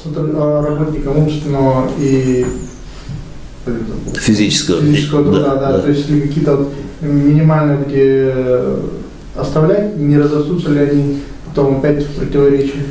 работникам умственного и физического труда, да. То есть какие-то вот минимальные такие оставлять, не разрастутся ли они потом опять в противоречии?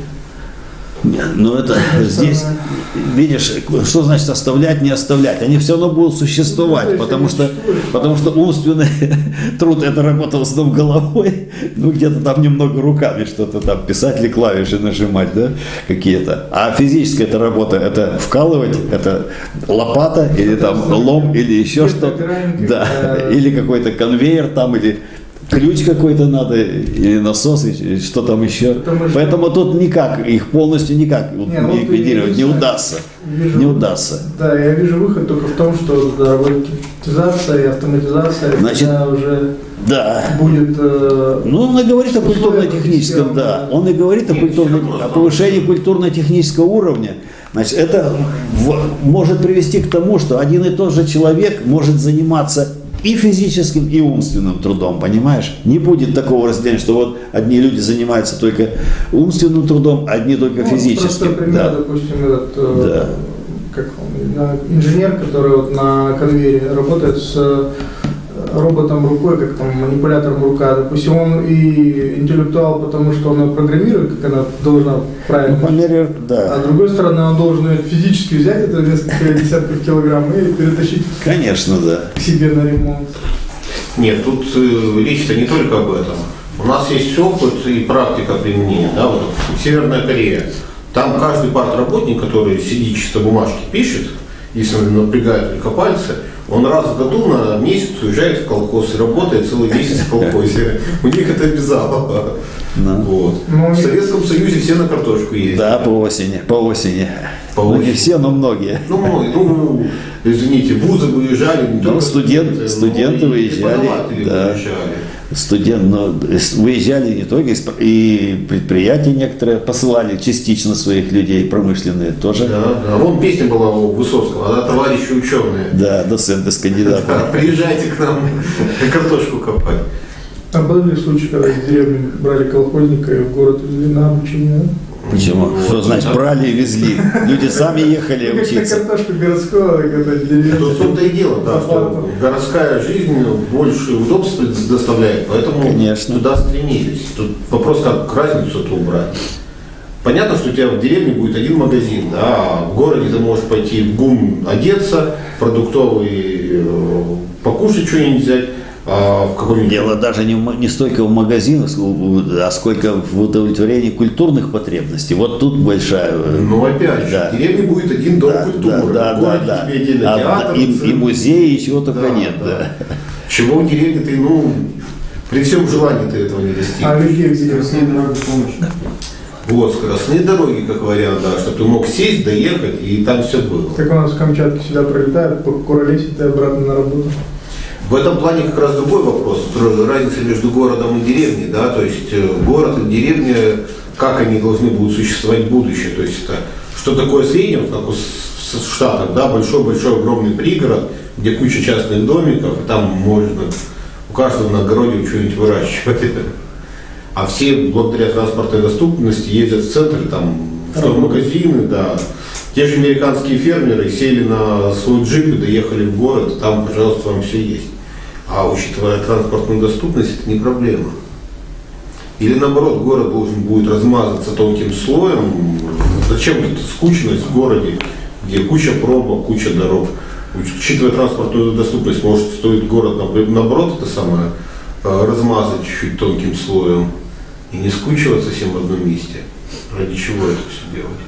Ну это здесь, видишь, что значит оставлять, не оставлять? Они все равно будут существовать, потому что умственный труд — это работа в основном головой, ну где-то там немного руками что-то там писать или клавиши нажимать, да, какие-то. А физическая эта работа — это вкалывать, это лопата или там лом или еще что-то, да, или какой-то конвейер там, или ключ какой-то надо, или насос, или что там еще. Поэтому тут никак, их полностью никак ликвидировать не удастся. Не удастся. Да, я вижу выход только в том, что роботизация и автоматизация, значит, уже да. будет... Ну, он и говорит о культурно-техническом, да. Он и говорит о повышении культурно-технического уровня. Значит, это может привести к тому, что один и тот же человек может заниматься и физическим, и умственным трудом, понимаешь? Не будет такого разделения, что вот одни люди занимаются только умственным трудом, а одни только физическим. Просто пример, да. Допустим, этот инженер, который вот на конвейере работает с роботом рукой, как там манипулятором рука. Допустим, он и интеллектуал, потому что он программирует, как она должна правильно. Да. А с другой стороны, он должен физически взять это несколько десятков килограмм и перетащить, конечно, да, к себе на ремонт. Нет, тут речь-то не только об этом. У нас есть опыт и практика применения. Да, вот Северная Корея. Там каждый партработник, который сидит чисто бумажки пишет, если он напрягает только пальцы, он раз в году на месяц уезжает в колхоз и работает целый месяц в колхозе. У них это обязало. Вот. В Советском Союзе все на картошку ездили. Да, по осени. Ну, не все, но многие. Ну, извините, вузы выезжали. Ну, студенты выезжали. Да. Выезжали не только, и предприятия некоторые посылали частично своих людей, промышленные тоже. Да. Вон песня была у Высоцкого, она «Товарищи ученые». Да, доценты с кандидатами. Приезжайте к нам картошку копать. А были случаи, когда из деревни брали колхозника и в город везли на обучение? Почему? Что значит брали и везли? Люди сами ехали учиться. Картошку городского, когда деревня. В том-то и дело, да, что городская жизнь больше удобств доставляет, поэтому туда стремились. Тут вопрос, как разницу эту убрать. Понятно, что у тебя в деревне будет один магазин, да, а в городе ты можешь пойти в ГУМ одеться, продуктовый покушать что-нибудь взять. Дело даже не столько в магазинах, а сколько в удовлетворении культурных потребностей. Вот тут большая... Ну опять же, в деревне будет один дом культуры. Да. Театр, и музей, и чего только нет. Да. Чего в деревне ты, при всем желании ты этого не достигнешь. А людей скоростные дороги помощь. Вот, скоростные дороги, как вариант, да, чтобы ты мог сесть, доехать, и там все было. Так у нас в Камчатке сюда пролетают, по Куролесит и обратно на работу. В этом плане как раз другой вопрос, разница между городом и деревней, да, то есть город и деревня, как они должны будут существовать в будущем, то есть это что такое среднее, как в Штатах, да, большой-большой огромный пригород, где куча частных домиков, и там можно у каждого на огороде что-нибудь выращивать. А все благодаря транспортной доступности ездят в центр, там, в магазины, да. Те же американские фермеры сели на свой джип и доехали в город, там, пожалуйста, вам все есть. А учитывая транспортную доступность, это не проблема. Или наоборот, город должен будет размазаться тонким слоем. Зачем эта скучность в городе, где куча пробок, куча дорог? Учитывая транспортную доступность, может стоит город наоборот это самое размазать чуть-чуть тонким слоем и не скучиваться всем в одном месте. Ради чего это все делать?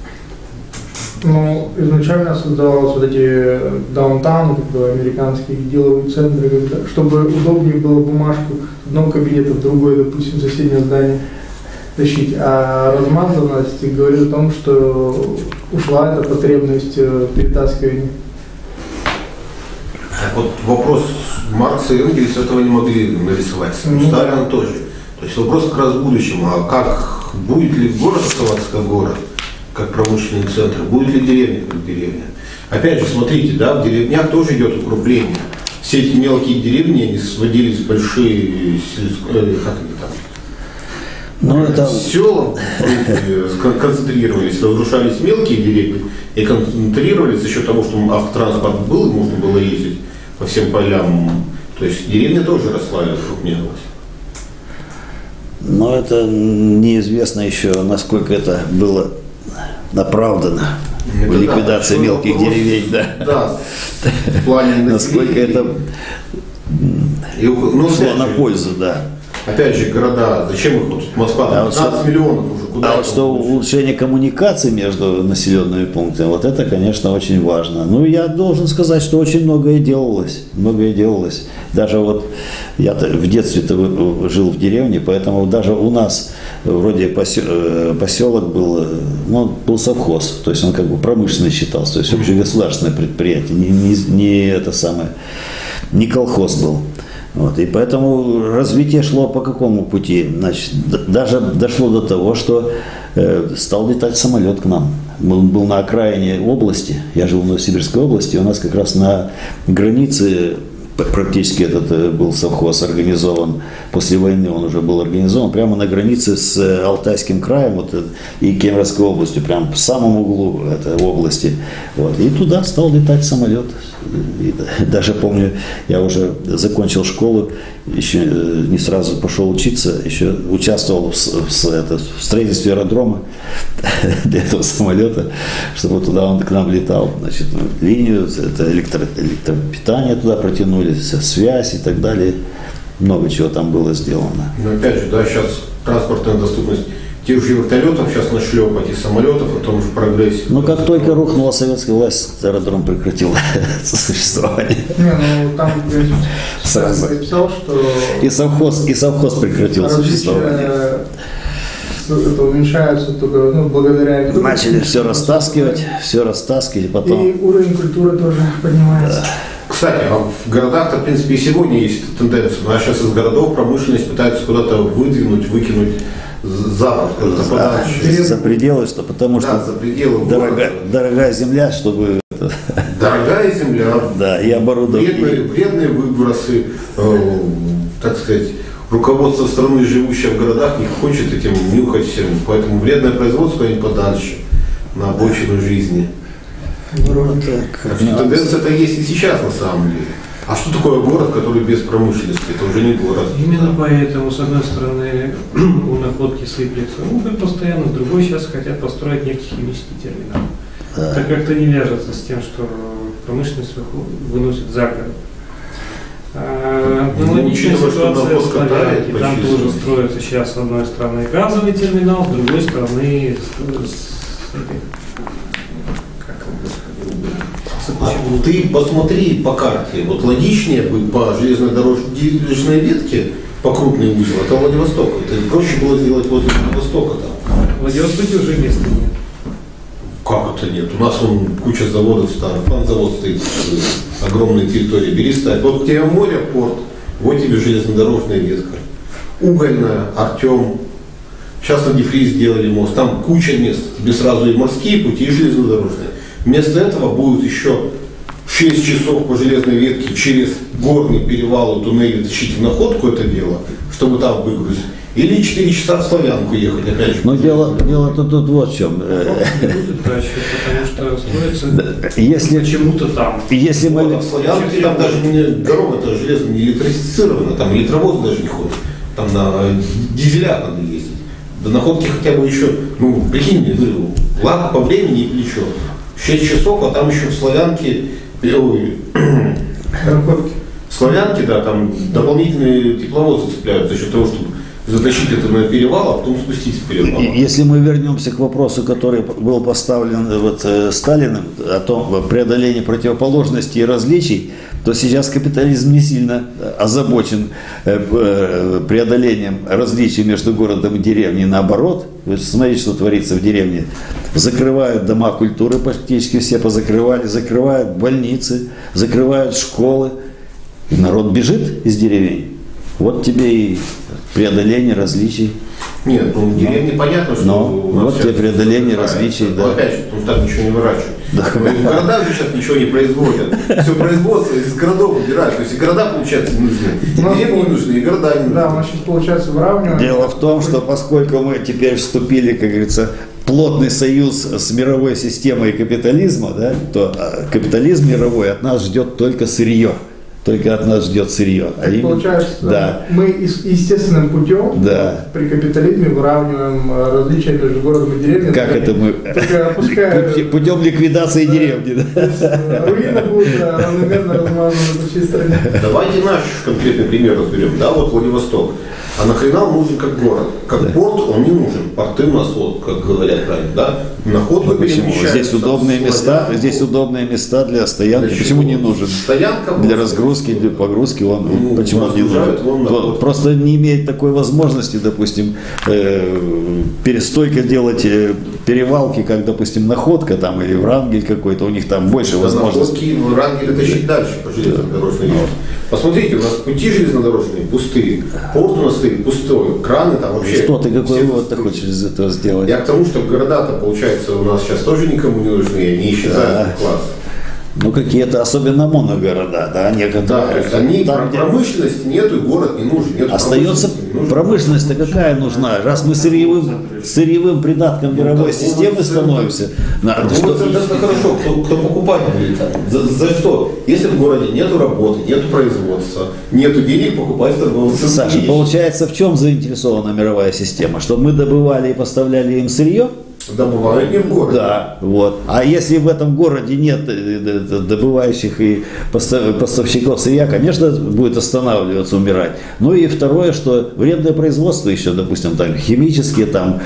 Ну, изначально создавалось вот эти даунтауны, как бы, американские деловые центры, чтобы удобнее было бумажку с одного кабинета в другой, допустим, соседнее здание тащить. А размазанность говорит о том, что ушла эта потребность перетаскивания. Так вот, вопрос Маркса и Энгельса этого не могли нарисовать, Сталин тоже. То есть вопрос как раз в будущем, а как будет ли город оставаться как город? Как промышленный центр, будет ли деревня как деревня. Опять же, смотрите, да, в деревнях тоже идет укрепление. Все эти мелкие деревни, они сводились в большие, как они там? Ну, это... Села концентрировались, разрушались мелкие деревни и концентрировались за счет того, что автотранспорт был, можно было ездить по всем полям. То есть деревня тоже росла и окрупнялась. Но это неизвестно еще, насколько это было оправдано. Это Ликвидация да, мелких вопрос, деревень, да. Да, в плане Насколько это шло на пользу, да. Опять же, города, зачем их? Вот Москва, 15 миллионов уже. Куда А вот что улучшение коммуникаций между населенными пунктами, вот это, конечно, очень важно. Ну, я должен сказать, что очень многое делалось. Многое делалось. Даже вот я в детстве-то жил в деревне, поэтому даже у нас вроде поселок был, ну, был совхоз, то есть он как бы промышленный считался, то есть общегосударственное предприятие, не это самое, не колхоз был. Вот, и поэтому развитие шло по какому пути? Значит, даже дошло до того, что стал летать самолет к нам. Он был на окраине области, я жил в Новосибирской области, у нас как раз на границе практически этот был совхоз организован, после войны он уже был организован, прямо на границе с Алтайским краем вот, и Кемеровской областью, прямо в самом углу этой области. Вот, и туда стал летать самолет. И даже помню, я уже закончил школу, еще не сразу пошел учиться, еще участвовал в строительстве аэродрома для этого самолета, чтобы туда он к нам летал. Значит, линию, это электропитание туда протянули, связь и так далее. Много чего там было сделано. Но опять же, да, сейчас транспортная доступность тех же вертолетов сейчас нашлепать и самолетов о том же прогрессе. Ну, как только рухнула советская власть, аэродром прекратил существование. Не, ну там сразу написал, что и совхоз прекратил существование. Это уменьшается только благодаря... Начали все растаскивать, и потом... И уровень культуры тоже поднимается. Да. Кстати, а в городах-то, в принципе, и сегодня есть эта тенденция. Ну, а сейчас из городов промышленность пытается куда-то выдвинуть, выкинуть запад, за пределы, что, потому что за пределы дорогая земля, чтобы... Дорогая земля, да, и оборудование. Вредные выбросы, так сказать, руководство страны, живущее в городах, не хочет этим нюхать всем. Поэтому вредное производство куда-нибудь подальше, на обочину жизни. Так что тенденция-то есть и сейчас на самом деле. А что такое город, который без промышленности? Это уже не город. Именно поэтому, с одной стороны, у находки сыплется уголь постоянно, с другой сейчас хотят построить нефтехимический терминал. Да. Это как-то не вяжется с тем, что промышленность выносит за город. Аналогичная ситуация в Славянке. Там тоже строится сейчас с одной стороны газовый терминал, с другой стороны ты посмотри по карте, вот логичнее бы по железнодорожной ветке, по крупной узел, это Владивосток. Это проще было сделать возле Владивостока там. В Владивостоке уже места нет. Как это нет? У нас вон куча заводов старых, завод стоит, огромные территории, бери ставь. Вот тебе море, порт, вот тебе железнодорожная ветка. Угольная, Артем. Сейчас на Дифри сделали мост, там куча мест. Тебе сразу и морские пути, и железнодорожные. Вместо этого будет еще 6 часов по железной ветке через горный перевал и туннели тащить в находку это дело, чтобы там выгрузить. Или 4 часа в Славянку ехать, опять же. Но дело-то тут вот в чем. Потому что строится почему-то там. Если мы... В Славянке там даже дорога-то железная не электрифицирована, там электровоз даже не ходит. Там на дизелях надо ездить. До находки хотя бы еще, ну, прикинь мне, говорю, ладно, по времени и плечо. 6 часов, а там еще в Славянке, в Славянке, да, там дополнительные тепловозы цепляют за счет того, чтобы затащить это на перевал, а потом спустить с перевала. Если мы вернемся к вопросу, который был поставлен Сталиным, о том преодолении противоположностей и различий, то сейчас капитализм не сильно озабочен преодолением различий между городом и деревней. Наоборот, вы смотрите, что творится в деревне. Закрывают дома культуры, практически все позакрывали, закрывают больницы, закрывают школы. И народ бежит из деревень. Вот тебе и преодоление различий. Нет, ну в деревне понятно, что... Но вот тебе преодоление различий, да. Опять же, потому что там ничего не выращивают. В городах сейчас ничего не производят. Все производство из городов убирают. То есть и города, получается, не нужны. И деревни не нужны, и города не нужны. Да, у нас сейчас получается выравнивание. Дело в том, что поскольку мы теперь вступили, как говорится, в плотный союз с мировой системой капитализма, да, то капитализм мировой от нас ждет только сырье. Только от нас ждет сырье. Получается, да. Мы естественным путем при капитализме выравниваем различия между городом и деревней. Как это мы? Путем ликвидации деревни. Руины будут равномерно размазаны по всей стране. Давайте наш конкретный пример разберем. Да, вот Владивосток. А нахрена он нужен как город? Как порт он не нужен. Порты у нас, вот, как говорят правильно, да? Находка перемещается. Здесь удобные места, для стоянки. Почему не нужен? Стоянка для разгрузки, для погрузки он почему он не нужен? Просто не имеет такой возможности, допустим, перестойка делать перевалки, как, допустим, Находка там или Врангель какой-то, у них там больше возможностей. Находки Врангеля тащить дальше по железнодорожной линии. Посмотрите, у нас пути железнодорожные пустые, порт у нас стоит пустой, краны там вообще. Что ты, какой вывод ты хочешь из этого сделать? Я к тому, что города-то, получается, у нас сейчас тоже никому не нужны, они исчезают в класс. Ну, какие-то, особенно моногорода, да, некоторые. Да, то есть они, там, промышленности нету, и город не нужен. Нету остается промышленность-то какая нужна? Раз мы сырьевым придатком мировой системы становимся. Это хорошо, кто покупать будет? За что? Если в городе нету работы, нету производства, нету денег покупать торговцев. Саша, получается, в чем заинтересована мировая система? Чтобы мы добывали и поставляли им сырье? Добывают не в городе. Да, вот. А если в этом городе нет добывающих и поставщиков сырья, конечно, будет останавливаться, умирать. Ну и второе, что вредное производство еще, допустим, там химические, там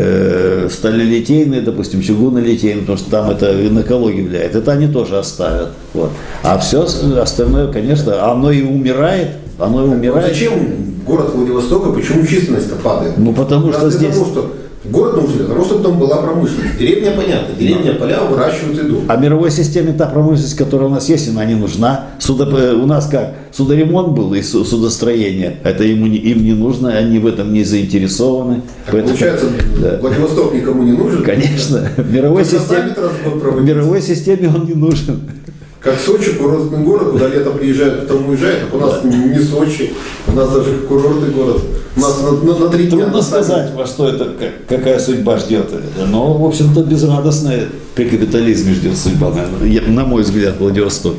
сталелитейные, допустим, чугунолитейные, потому что там это на экологию влияет. Это они тоже оставят. Вот. А все остальное, конечно, оно и умирает. Оно и умирает. Зачем город Владивостока, почему численность-то падает? Ну потому что здесь... Город нужен для того, чтобы там была промышленность. Деревня, понятно, деревня, поля выращивают еду. А мировой системе та промышленность, которая у нас есть, она не нужна. У нас как? Судоремонт был и судостроение. Это им не нужно, они в этом не заинтересованы. Получается, Владивосток никому не нужен? Конечно. В мировой системе он не нужен. Как Сочи, курортный город, куда летом приезжают, потом уезжают, так у нас не Сочи, у нас даже курортный город. У нас на 3 дня. Трудно сказать, во что это, какая судьба ждет. Но, в общем-то, безрадостная при капитализме ждет судьба, на мой взгляд, Владивосток.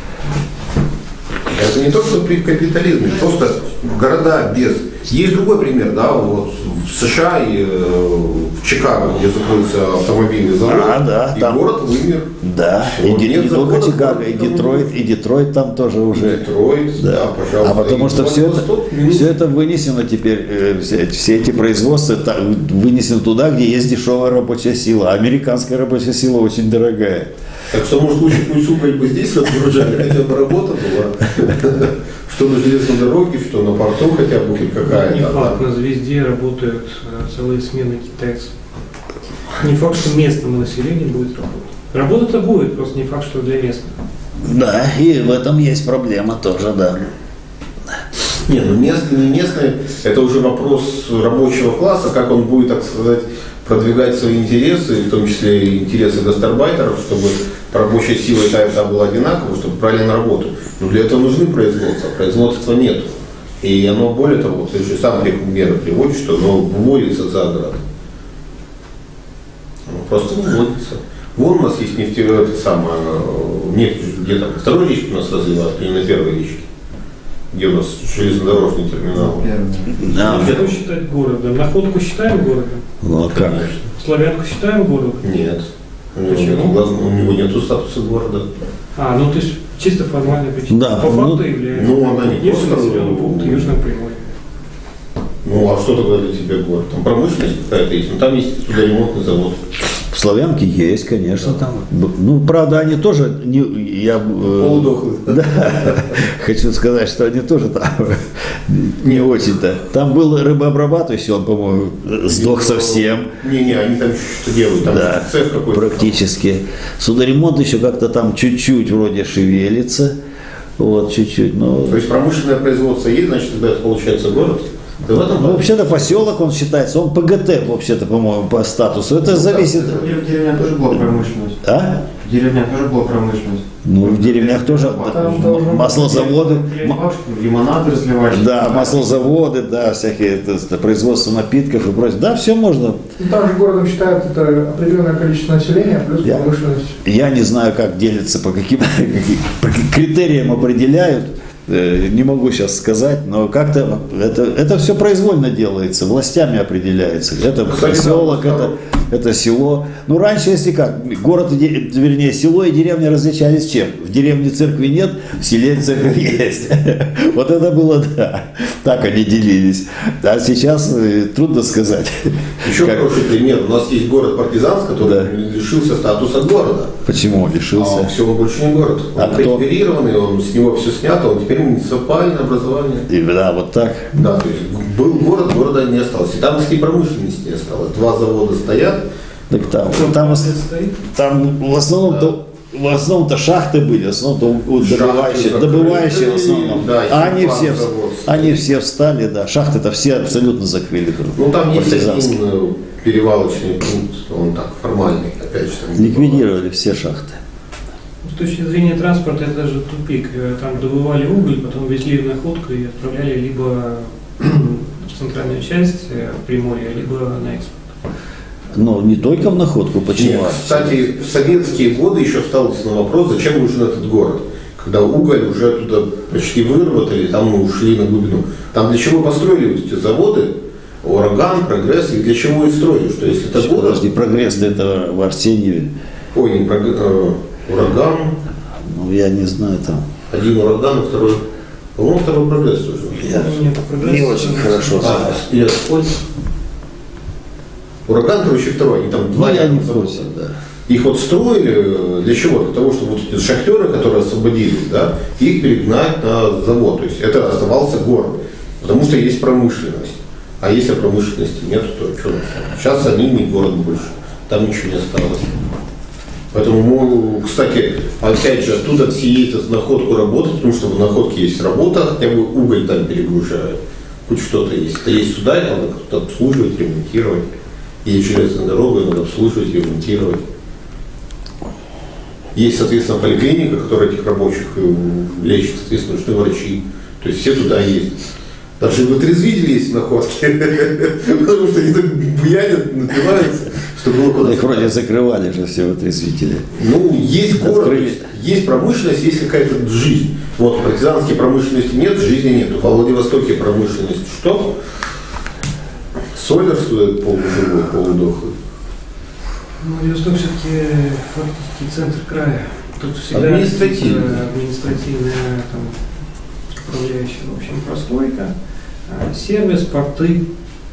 Это не то, что при капитализме, просто города без. Есть другой пример, да, вот в США и в Чикаго, где закрылся автомобильный завод, и там, город вымер. Да, и не только Чикаго, и Детройт там тоже уже. Детройт, да, пожалуйста. А потому что все это вынесено теперь, все эти производства вынесены туда, где есть дешевая рабочая сила. А американская рабочая сила очень дорогая. Так что, может, лучше пусть уголь бы здесь разгружали, хотя бы работа была. Что на железной дороге, что на порту хотя бы хоть какая-то. Не факт, у нас везде работают целые смены китайцев. Не факт, что местному населению будет работать. Работа-то будет, просто не факт, что для местных. Да, и в этом есть проблема тоже, да. Не, ну местный, не местный, это уже вопрос рабочего класса, как он будет, так сказать, продвигать свои интересы, в том числе и интересы гастарбайтеров, чтобы рабочая сила и та была одинакова, чтобы правильно работать. Но для этого нужны производства, производства нет. И оно, более того, ты же сам меры приводишь, что оно выводится за город. Оно просто выводится. Вон у нас есть нефть, где там, второй речки у нас развивают, или на первой речке? Где у нас железнодорожный терминал? Да. Что считать городом? Находку считаем городом? Ну, конечно. Славянку считаем городом? Нет. Почему? У него нет статуса города. Ну то есть чисто формальная причина. Да. По факту является. Она не просто... населенный пункт Южной Приморья. А что тогда для тебя город? Там промышленность какая-то есть, но там есть судоремонтный завод. В Славянке есть, конечно, там. Ну, правда, они тоже полудохлые. Да, хочу сказать, что они тоже там не очень-то. Там был рыбообрабатывающий, он, по-моему, сдох совсем. Не, они там что делают, там цех какой-то. Практически. Судоремонт еще как-то там чуть-чуть вроде шевелится. Вот, чуть-чуть. Но... То есть промышленное производство есть, значит, тогда это получается город? Да в этом Ну, вообще-то поселок, он считается, он ПГТ, вообще-то, по-моему, по статусу. Это зависит... В деревнях тоже была промышленность. А? В деревнях тоже была промышленность. Ну, в деревнях тоже маслозаводы. Лимонады разливать. Да, маслозаводы, да, всякие производство напитков и прочее. Да, все можно. Ну, также городом считают это определенное количество населения плюс промышленность. Я не знаю, как делится, по каким критериям определяют. Не могу сейчас сказать, но как-то это все произвольно делается, властями определяется. Это поселок, это село. Ну, раньше, если как, город, вернее, село и деревня различались чем? В деревне церкви нет, в селе церковь есть. Вот это было, да. Так они делились. А сейчас трудно сказать. Еще хороший пример. У нас есть город Партизанск, который лишился статуса города. Почему лишился? А все, он больше не город. Он преферированный, он с него все снято, он теперь муниципальное образование. И, да, вот так. Да, то есть был город, города не осталось. И там и промышленности не осталось. 2 завода стоят. Так там в основном-то шахты были, в основном-то добывающие в основном. Да, а они все встали, да. Шахты-то все абсолютно закрыли. Ну там есть один перевалочный пункт, он так формальный, опять же. Там ликвидировали все шахты. С точки зрения транспорта это же тупик. Там добывали уголь, потом везли в находку и отправляли либо в центральную часть Приморья, либо на экспорт. Но не только в находку, почему? Нет, кстати, в советские годы еще ставился на вопрос, зачем нужен этот город. Когда уголь уже туда почти выработали, там мы ушли на глубину. Там для чего построили вот эти заводы? Ураган, Прогресс, и для чего и строили? Что если это город... Подожди, Прогресс это в Арсеньеве. Ой, не Ураган. Ну, я не знаю там. Один Ураган, второй... По-моему, второй Прогресс тоже. Я не очень хорошо знаю. Или какой? Ураган, короче, второй. Они там два я не в завода. курсе, да. Их вот строили для чего? Для того, чтобы вот эти шахтеры, которые освободились, да, их перегнать на завод. То есть это оставался город. Потому что есть промышленность. А если промышленности нет, то что? Сейчас они не город больше. Там ничего не осталось. Поэтому, кстати, опять же, оттуда все ездят в находку работать, потому что в находке есть работа, хотя бы уголь там перегружают. Хоть что-то есть. Это есть сюда, и надо как-то обслуживать, ремонтировать. Есть железная дорога, надо обслуживать, ремонтировать. Есть, соответственно, поликлиника, которая этих рабочих лечит, соответственно, нужны врачи. То есть все туда ездят. Даже вытрезвители есть в находке, потому что они так буянят, напиваются, что было куда-то. Их вроде закрывали же все вытрезвители. Ну, есть город, есть промышленность, есть какая-то жизнь. Вот в партизанской промышленности нет, жизни нет. Во Владивостоке промышленность что? Солер стоит полуживой, полудохлый. Ну, Владивосток все-таки фактически центр края. Тут всегда административная там, управляющая, в общем, прослойка, сервис, порты.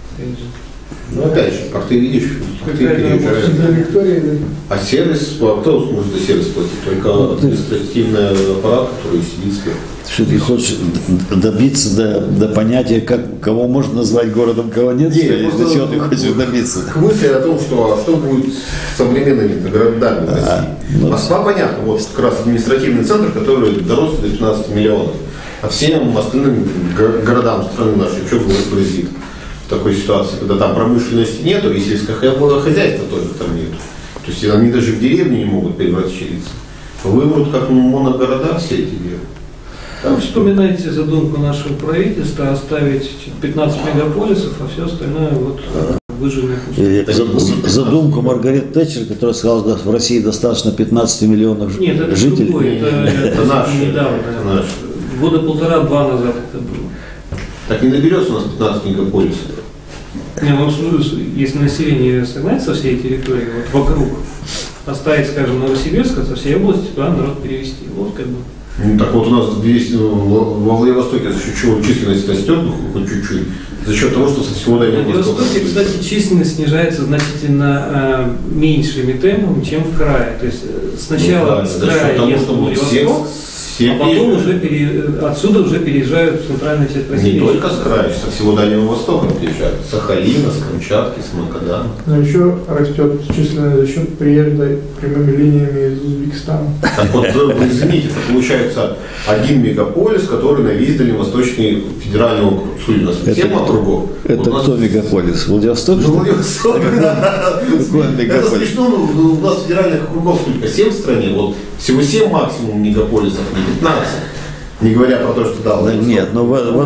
Ну, опять же, порты видишь, порты переезжают. А сервис, кто сможет за сервис платить? Только административный аппарат, который сидит сверху. Что ты хочешь добиться до понятия, кого можно назвать городом, кого нет? До чего ты хочешь добиться? К мысли о том, что будет с современными городами в России. Москва, понятно, вот как раз административный центр, который дорос до 15 миллионов. А всем остальным городам страны нашей что грозит в такой ситуации, когда там промышленности нету, и сельское хозяйство тоже там нету. То есть они даже в деревню не могут превратиться. Вымрут как моногорода все эти деревни. Там вспоминайте задумку нашего правительства оставить 15 мегаполисов, а все остальное вот выжженное пустыня. Задумку Маргарет Тэтчер, которая сказала, что в России достаточно 15 миллионов жителей. Нет, это другое, это недавно. Года 1,5-2 назад это было. Так не наберется у нас 15 мегаполисов. Не, ну, если население согнать со всей территории, вот вокруг, оставить, скажем, Новосибирск, со всей области, туда народ перевести. Вот как бы. Ну, так вот у нас во Владивостоке за счет чего численность растет, хоть чуть-чуть, за счет того, что со всего Дальнего Востока. В Владивостоке, кстати, численность снижается значительно меньшими темпами, чем в крае. То есть сначала с края ездил Владивосток. Все А потом приезжают. уже отсюда уже переезжают в центральную часть России. Не только с края, со всего Дальнего Востока приезжают. С Сахалина, с Камчатки, с Магадана. Но еще растет численность за счет приезда прямыми линиями из Узбекистана. Так вот, вы извините, это получается один мегаполис, который на весь Дальневосточный федеральный округ. Судя у нас 7 округов. Это Вот у нас- кто мегаполис? Владивосток? Ну, что ли? Владивосток. Какой Это мегаполис? смешно, но у нас федеральных округов сколько? 7 в стране, вот всего 7 максимум мегаполисов, не 15. Не говоря про то, что да, Да Владивосток. нет, но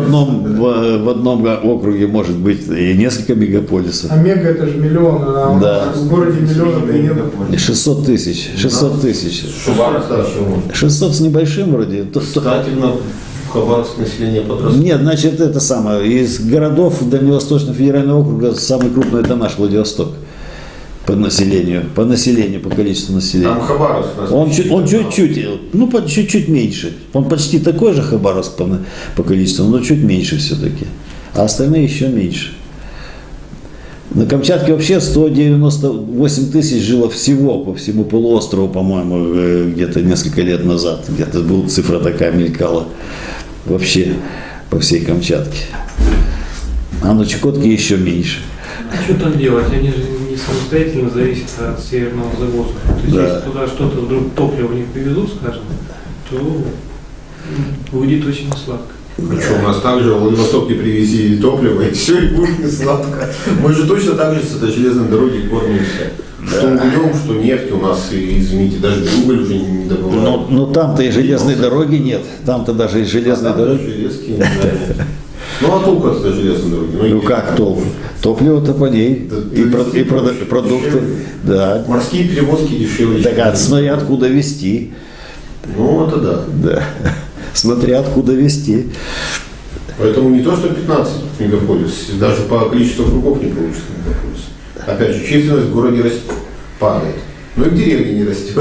в одном округе может быть и несколько мегаполисов. А мега это же миллион, а у Да. нас в городе миллионов и нет. И 600 тысяч. 600 тысяч. Хабаровск, да, еще можно. 600 с небольшим вроде. Кстати, в Хабаровск население подросло. Нет, значит, это самое. Из городов Дальневосточного федерального округа самый крупный это наш Владивосток. По населению, по количеству населения. Там Хабаровск у нас. Он чуть-чуть, ну, чуть-чуть меньше. Он почти такой же Хабаровск по количеству, но чуть меньше все-таки. А остальные еще меньше. На Камчатке вообще 198 тысяч жило всего по всему полуострову, по-моему, где-то несколько лет назад. Где-то была цифра такая мелькала. Вообще по всей Камчатке. А на Чукотке еще меньше. А что там делать? Они же не самостоятельно зависят от северного завоза. То есть, Да. если туда что-то вдруг топливо не привезут, скажем, то будет очень сладко. Причем у нас также в Владивосток не привезли топливо, и все, и будет не сладко. Мы же точно так же с этой железной дороги кормимся. Что углем, что нефть у нас, и, извините, даже уголь уже не добывают. Но там-то и железной дороги нет. Там-то даже и железной Там дороги. железки не знаю. Ну а толку от этой железной дороги? Ну как толку? Топливо-то по ней. Да, И довести проще, продукты. дешевле. Да. Морские перевозки дешевле. Так чем- смотря откуда везти. Ну это да. Да. Смотря откуда везти. Поэтому не то, что 15 мегаполис, даже по количеству кругов не получится мегаполис. Опять же, численность в городе падает. Но и в деревне не растет.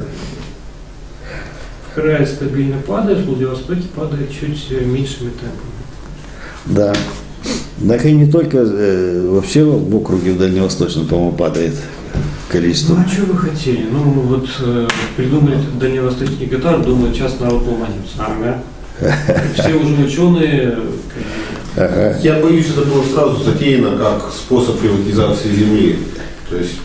В крае стабильно падает, в Владивостоке падает чуть меньшими темпами. Да. Так и не только вообще в округе в Дальневосточном, по-моему, падает количество. Ну а что вы хотели? Ну вот придумали этот дальневосточный гитар, думаю, сейчас народ ломанется. Ага. Все уже ученые. Ага. Я боюсь, это было сразу затеяно как способ приватизации земли. То есть,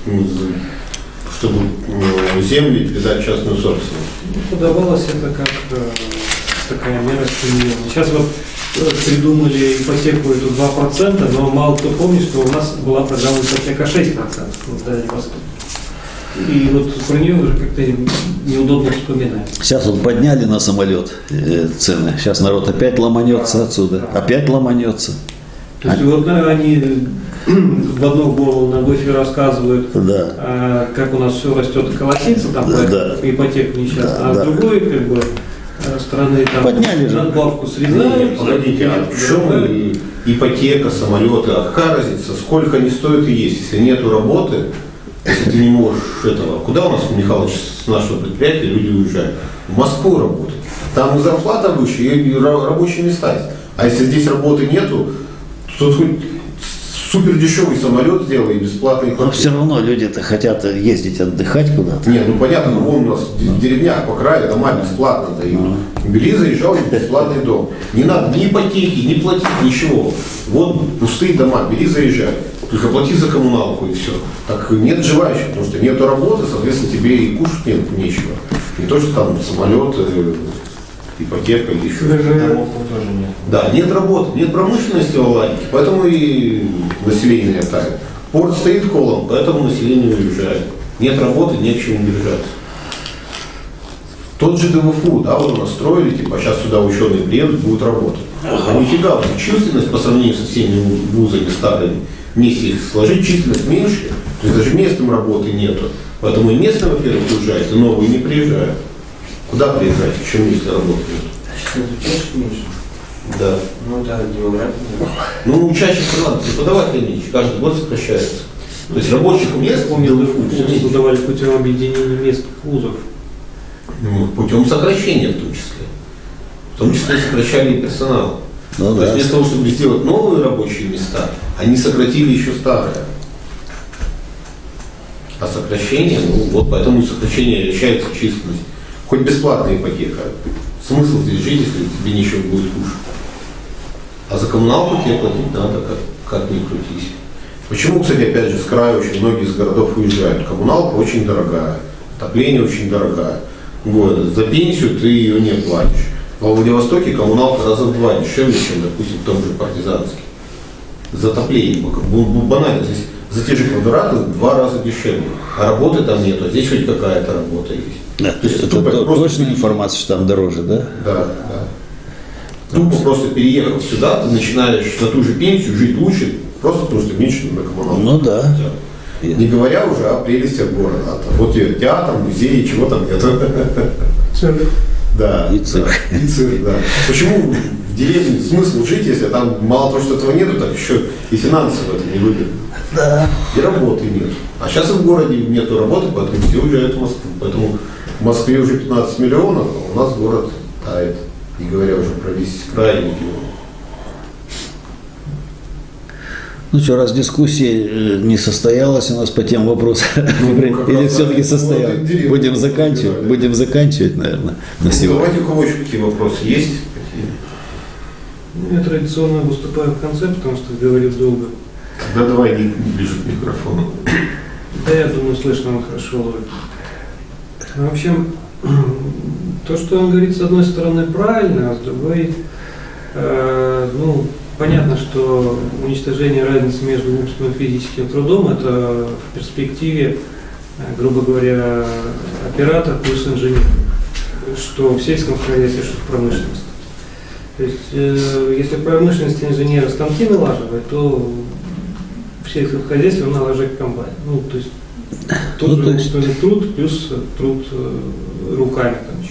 чтобы земли передать в частную собственность. Ну, подавалось это как такая мера стимулирования. Сейчас вот придумали ипотеку эту 2%, но мало кто помнит, что у нас была программа ипотека 6% в Дальнем Востоке. И вот про нее уже как-то неудобно вспоминать. Сейчас вот подняли на самолет цены. Сейчас народ опять ломанется отсюда. Опять ломанется. То есть вот они в одно горло на гофе рассказывают, Да. как у нас все растет и колосится, там Да. ипотека несчастная, Да, а да. с другой как бы страны там Подняли же. надбавку срезают. Погодите, а в чем ипотека, самолеты, а какая разница, сколько они стоят и есть, если нету работы, если ты не можешь этого. Куда у нас, Михалыч, с нашего предприятия люди уезжают? В Москву работать. Там и зарплата выше, и рабочие места есть. А если здесь работы нету, то хоть супер дешевый самолет сделай и бесплатный Но квартиры. все равно люди-то хотят ездить отдыхать куда-то. Не, ну понятно, но вон у нас в деревнях по краю дома бесплатно дают. Бери, заезжал в бесплатный дом. Не надо ни ипотеки, ни платить, ничего. Вот пустые дома, бери, заезжай. Только плати за коммуналку и все. Так нет желающих, потому что нету работы, соответственно, тебе и кушать нет нечего. Не то, что там самолет, ипотека или еще. Домов тоже нет. Да, нет работы, нет промышленности в Алании, поэтому и население тает. Порт стоит колом, поэтому население уезжает. Нет работы, нет к чему держаться. Тот же ДВФУ, да, вот у нас строили, типа, сейчас сюда ученые приедут, будут работать. А нифига, вот численность по сравнению со всеми вузами старыми, вместе их сложить, численность меньше, то есть даже местным работы нету. Поэтому и местные, во-первых, уезжают, и новые не приезжают. Куда приезжать, чем если работы нет? Сейчас изучаешь меньше. Да. Ну да, демография. Ну, учащихся надо, преподавателей меньше, каждый год сокращается. То есть рабочих мест в ДВФУ все меньше. Создавали путем объединения местных вузов. Ну, путем сокращения в том числе. В том числе сокращали и персонал. Ну То да. есть вместо того, чтобы сделать новые рабочие места, они сократили еще старые. А сокращение, ну вот поэтому сокращение отличается численность. хоть бесплатная ипотека. Смысл здесь жить, если тебе ничего будет хуже. А за коммуналку тебе платить надо, как ни крутись. Почему, кстати, опять же, с края очень многие из городов уезжают? Коммуналка очень дорогая, отопление очень дорогое. Вот. За пенсию ты ее не платишь. Во Владивостоке коммуналка раза в 2 дешевле, чем, допустим, в том же Партизанске. За отопление. Банально, здесь за те же квадраты в 2 раза дешевле. А работы там нету, а здесь хоть какая-то работа есть. Да, то есть это точная информация, что там дороже, да? Да. Тупо просто переехав сюда, ты начинаешь на ту же пенсию жить лучше, просто потому что меньше на коммуналку. Ну да. Не говоря уже о прелестях города. Вот и театр, музей, чего там нет. Цирк. Да. И цирк. И цирк, да. Почему в деревне смысл жить, если там мало того, что этого нету, так еще и финансово это не выгодно. Да. И работы нет. А сейчас и в городе нету работы, поэтому все уезжают в Москву. Поэтому в Москве уже 15 миллионов, а у нас город тает. Не говоря уже про весь край и регион. Ну что, раз дискуссия не состоялась у нас по тем вопросам, или все-таки состоялась? Будем заканчивать, наверное, на сегодня. Давайте, у кого еще какие вопросы есть? Я традиционно выступаю в конце, потому что говорю долго. Да давай ближе к микрофону. Да, я думаю, слышно он хорошо. В общем, то, что он говорит, с одной стороны, правильно, а с другой, понятно, что уничтожение разницы между умственным и физическим трудом – это в перспективе, грубо говоря, оператор плюс инженер, что в сельском хозяйстве, что в промышленности. То есть, если в промышленности инженеры станки налаживают, то в сельском хозяйстве он налаживает комбайн. Ну, то есть, тот же умственный труд плюс труд руками там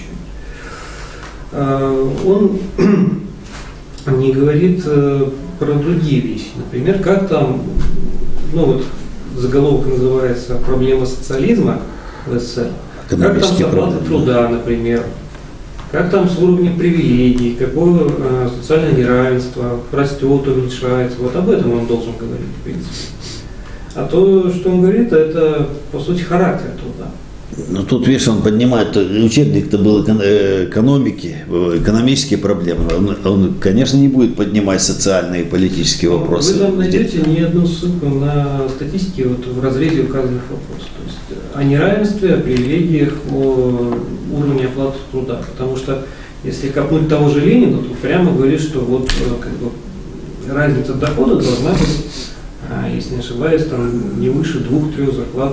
еще. Он не говорит про другие вещи. Например, как там, заголовок называется «Проблема социализма в СССР». Как там с оплатой труда, например. Как там с уровнем привилегий, какое социальное неравенство растет, уменьшается. Вот об этом он должен говорить, в принципе. А то, что он говорит, это, по сути, характер труда. Ну, тут, видишь, он поднимает, учебник-то был экономики, экономические проблемы. Он, конечно, не будет поднимать социальные и политические вопросы. Вы там найдете ни одну ссылку на статистике вот в разрезе указанных вопросов. То есть о неравенстве, о привилегиях, о уровне оплаты труда. Потому что если копнуть того же Ленина, то прямо говорит, что вот разница дохода должна быть, если не ошибаюсь, там не выше 2-3 зарплат.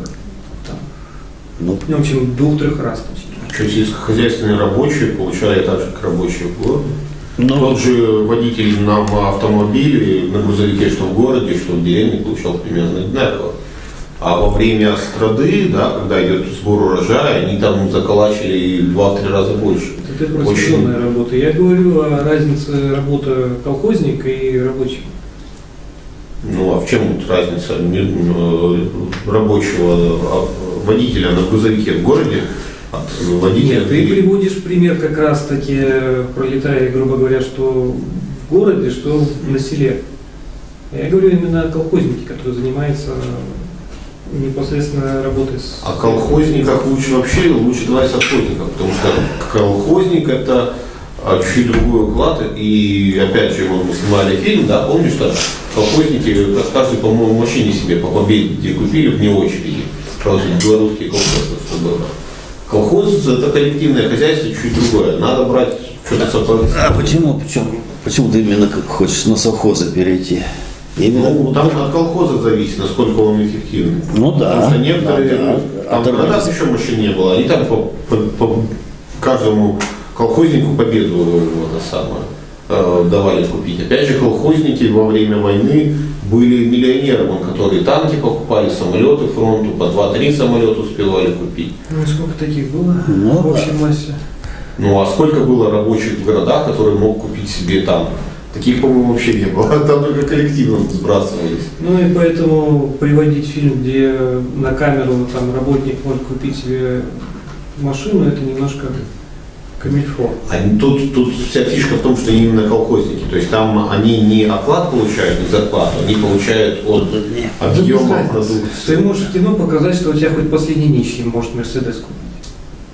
В общем, 2-3 раз точнее. Что сельскохозяйственные рабочие получали так же, как рабочие в городе. Тот же водитель на автомобиле, на грузовике, что в городе, что в деревне, получал примерно одинаково. А во время страды, когда идет сбор урожая, они там заколачивали 2-3 раза больше. Это просто сезонная работа. Я говорю о разнице работы колхозника и рабочего. Ну а в чем разница рабочего водителя на грузовике в городе от водителя? Нет, ты приводишь пример как раз таки пролетария, грубо говоря, что в городе, что на селе. Я говорю именно о колхознике, который занимается непосредственно работой с... О колхозниках лучше давать совхозников, потому что колхозник это чуть другой уклад, и опять же, мы снимали фильм, помнишь, что колхозники, каждый, по-моему, машине себе по победе купили вне очереди, просто белорусские колхозы, что было. Колхоз это коллективное хозяйство, чуть другое, надо брать что-то сопоставимое. А почему ты именно хочешь на совхозы перейти? Именно там от колхоза зависит, насколько он эффективный. Ну да. Потому что некоторые, там в городах еще машин не было, они там по каждому колхознику победу давали купить. Опять же, колхозники во время войны были миллионерами, которые танки покупали, самолеты фронту, по 2-3 самолета успевали купить. Ну и сколько таких было в общей массе? Ну а сколько было рабочих в городах, которые мог купить себе танк? Таких, по-моему, вообще не было. Там только коллективно сбрасывались. Ну и поэтому приводить фильм, где на камеру там работник может купить себе машину, это немножко камильфо. Тут вся фишка в том, что они именно колхозники. То есть там они не оклад получают, не зарплату, они получают от объема продукции. Ты можешь в кино показать, что у тебя хоть последний нищий может Мерседес купить.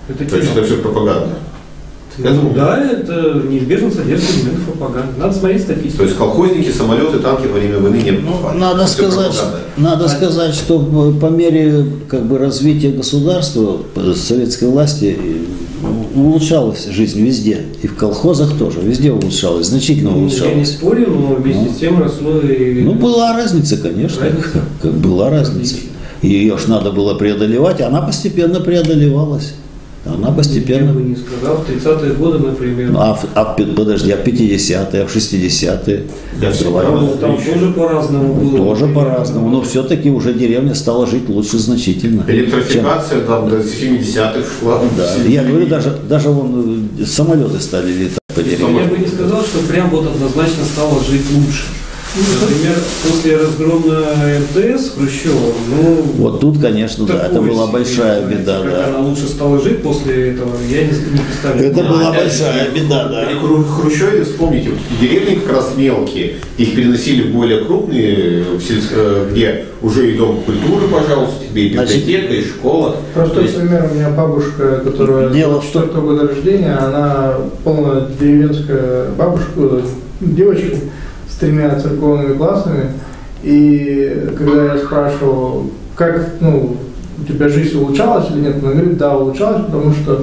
Это То есть кино. это все пропаганда. Я думаю, Да, это неизбежно содержит элементы пропаганды. Надо смотреть статистику. То есть колхозники, самолеты, танки во время войны не покупали. Надо Это всё сказать, пропаганда. надо сказать, что по мере как бы развития государства, советской власти, улучшалась жизнь везде. И в колхозах тоже. Везде улучшалась, значительно Я не улучшалась. спорю, но вместе с тем росло и... Ну, была разница, конечно. Разница. Как была разница. Различия. И ее ж надо было преодолевать, и она постепенно преодолевалась. Она Я постепенно. бы не сказал. В 30-е годы, например, Подожди, а в 50-е, а в 60-е? Я всё Давай. понял. там тоже по-разному было. Тоже по-разному, но все-таки уже деревня стала жить лучше значительно. Электрификация там до 70-х шла. Да, я говорю, даже вон самолеты стали летать по деревне. Я бы не сказал, что прям вот однозначно стало жить лучше. Например, после разгрома МТС Хрущева, ну... Вот тут, конечно, да, это такое была себе, большая знаете, беда, как да. она лучше стала жить после этого, я не представляю. Это была Опять большая же, беда, да. При Хрущеве, вспомните, вот деревни как раз мелкие, их переносили в более крупные, где уже и дом культуры, пожалуйста, тебе и Значит, библиотека, и школа. То Простой есть, пример, у меня бабушка, которая Дело в том- 4-го года рождения, она полная деревенская бабушка, девочка с 3 церковными классами. И когда я спрашивал, как у тебя жизнь улучшалась или нет, она говорит, да, улучшалась, потому что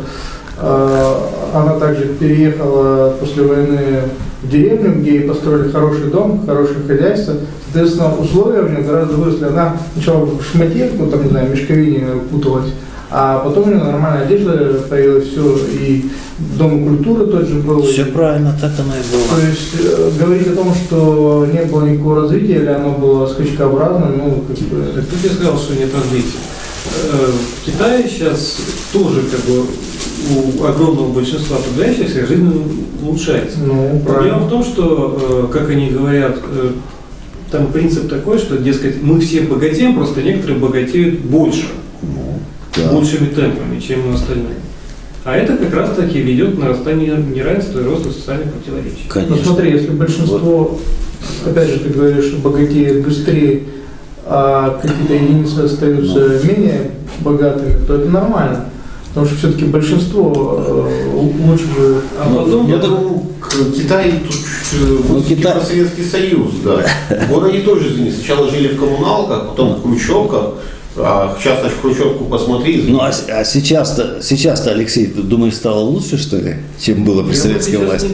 она также переехала после войны в деревню, где ей построили хороший дом, хорошее хозяйство. Соответственно, условия у нее гораздо выросли. Она сначала в шмате, там, не знаю, мешковине путалась, а потом у нее нормальная одежда появилась, все, и Дом культуры тот же был. Все правильно, так оно и было. То есть говорить о том, что не было никакого развития, или оно было скачкообразным, как бы... Так тут я сказал, что нет развития. В Китае сейчас тоже у огромного большинства трудящихся жизнь улучшается. Проблема в том, что, как они говорят, там принцип такой, что, дескать, мы все богатеем, просто некоторые богатеют больше, большими темпами, чем остальные. А это как раз таки ведет к нарастанию неравенства и росту социальных противоречий. Конечно. Смотри, если большинство, опять же, ты говоришь, богатеет быстрее, а какие-то единицы остаются менее богатыми, то это нормально. Потому что все-таки большинство лучше бы... А потом... Я думаю, Китай тут Китай... Советский Союз, да. Вот они тоже сначала жили в коммуналках, потом в хрущевках. А сейчас в хрущевку посмотри. Ну а сейчас-то, Алексей, ты думаешь, стало лучше, что ли, чем было при советской власти?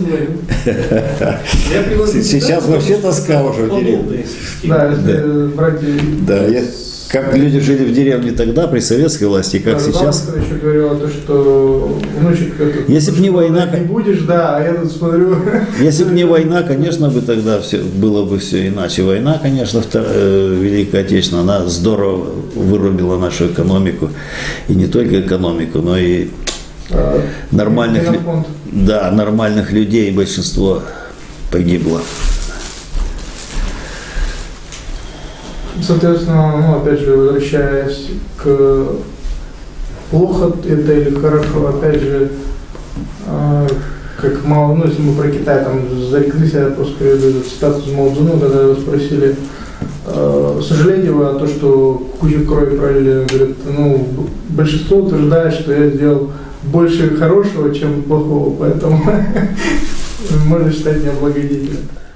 Сейчас вообще тоска уже в деревне. Да, если брать... Да, как люди жили в деревне тогда, при советской власти, как сейчас. Бабушка еще говорила, что внучек... Если бы не война... Не будешь, да, а я тут смотрю... Если бы не война, конечно, бы тогда было бы все иначе. Война, конечно, Великая Отечественная, она здорово вырубила нашу экономику. И не только экономику, но и нормальных людей, большинство погибло. Соответственно, опять же, возвращаясь к плохо это или хорошо, опять же, как мало, если мы про Китай там зареклись, я просто приведу цитату из Мао Цзэдуна, когда его спросили, сожалеете вы о том, что кучу крови пролили, говорит, большинство утверждает, что я сделал больше хорошего, чем плохого, поэтому можно считать меня благодетелем.